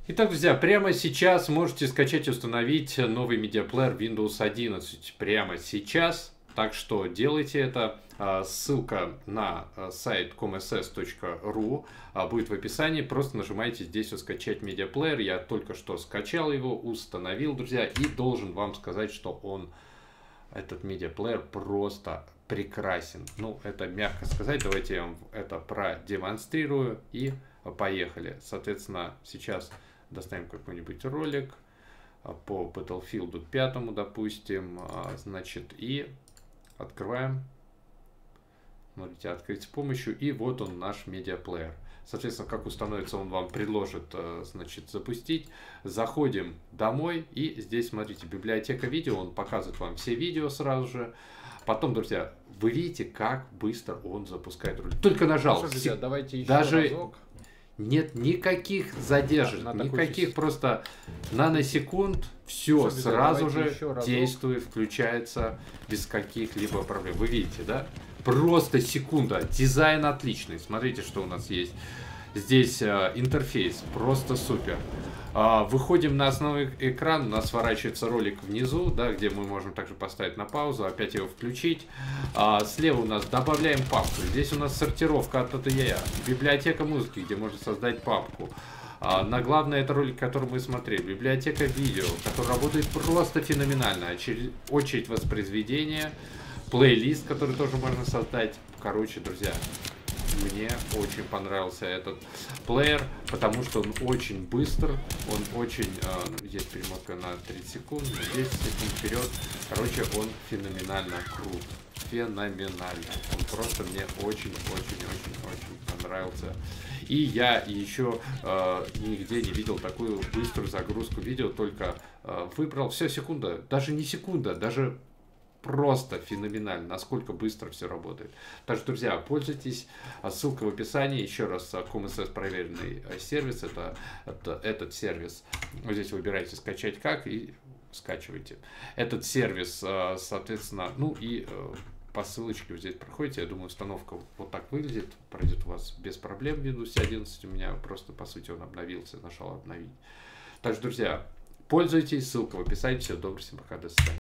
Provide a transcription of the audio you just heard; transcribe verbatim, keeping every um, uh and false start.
Итак, друзья, прямо сейчас можете скачать и установить новый медиаплеер Windows одиннадцать. Прямо сейчас. Так что делайте это. Ссылка на сайт комсс точка ру будет в описании. Просто нажимайте здесь «Скачать медиаплеер». Я только что скачал его, установил, друзья. И должен вам сказать, что он, этот медиаплеер, просто прекрасен. Ну, это мягко сказать. Давайте я вам это продемонстрирую. И поехали. Соответственно, сейчас доставим какой-нибудь ролик по Battlefield пять, допустим, значит, и открываем. Смотрите, открыть с помощью, и вот он, наш медиаплеер. Соответственно, как установится, он вам предложит, значит, запустить. Заходим домой, и здесь, смотрите, библиотека видео, он показывает вам все видео сразу же. Потом, друзья, вы видите, как быстро он запускает ролик. Только нажал. Ну, что, друзья, давайте еще даже разок. Нет никаких задержек, Да, никаких такой... просто наносекунд, все Что, сразу же еще действует, включается без каких-либо проблем. Вы видите, да? Просто секунда. Дизайн отличный. Смотрите, что у нас есть. Здесь э, интерфейс просто супер. Э, выходим на основной экран, у нас сворачивается ролик внизу, да, где мы можем также поставить на паузу, опять его включить. Э, слева у нас добавляем папку. Здесь у нас сортировка от эй ти ай, библиотека музыки, где можно создать папку. Э, на главное это ролик, который мы смотрели. Библиотека видео, который работает просто феноменально. Очередь воспроизведения. Плейлист, который тоже можно создать. Короче, друзья, мне очень понравился этот плеер, потому что он очень быстр, он очень, э, есть перемотка на тридцать секунд, десять секунд вперед. Короче, он феноменально крут, феноменально. Он просто мне очень-очень-очень-очень понравился. И я еще э, нигде не видел такую быструю загрузку видео, только э, выбрал, все, секунда, даже не секунда, даже просто феноменально, насколько быстро все работает. Так что, друзья, пользуйтесь. Ссылка в описании. Еще раз, комсс проверенный сервис. Это, это этот сервис. Вот здесь выбираете «Скачать как» и скачивайте. Этот сервис, соответственно, ну и по ссылочке вот здесь проходите. Я думаю, установка вот так выглядит. Пройдет у вас без проблем в Windows одиннадцать. У меня просто, по сути, он обновился. Нашел обновить. Так что, друзья, пользуйтесь. Ссылка в описании. Всего доброго, всем пока, до свидания.